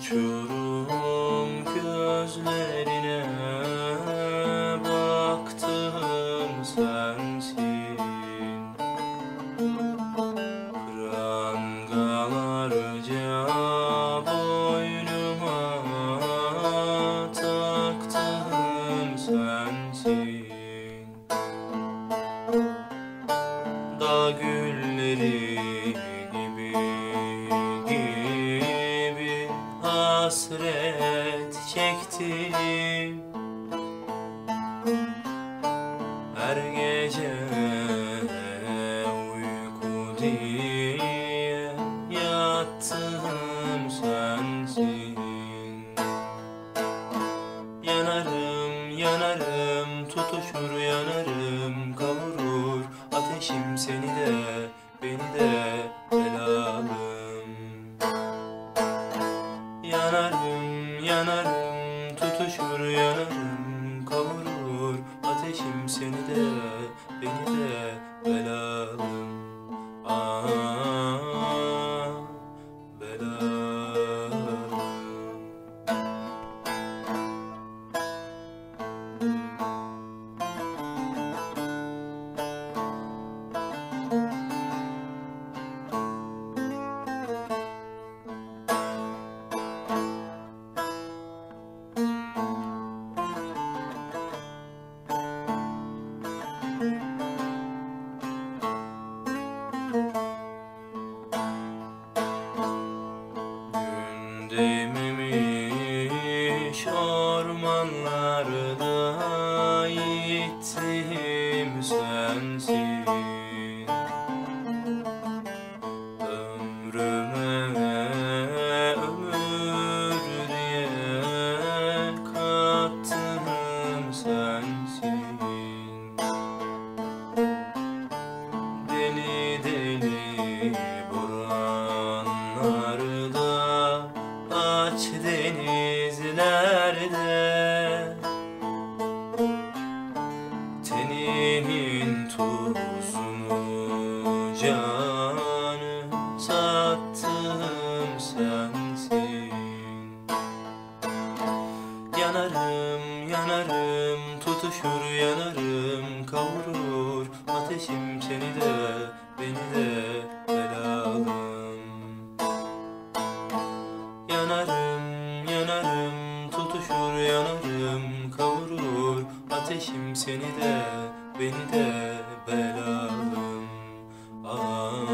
Uçurum gözlerine baktım sensin. Prangalarca boynuma taktım sensin. Dağ gülleri gibi hasret çektim. Her gece uyku diye yattım sensin. Yanarım, yanarım, tutuşur yanarım, kavurur ateşim seni de, beni de belalım. Yanarım, yanarım, tutuşur yanarım, kavurur ateşim seni de, beni de belalım. Ah, belalım. Gün değmemiş ormanlarda gittim sensin. Ömrüme ömür diye kattım sensin. Deli deli buranlarda, aç denizlerde, teninin tuzunu canı sattım sensin. Yanarım, yanarım, tutuşur yanarım, kavurur ateşim seni de, beni de belalım. Yanarım, yanarım, tutuşur yanarım, kavurur ateşim seni de, beni de belalım. Ah.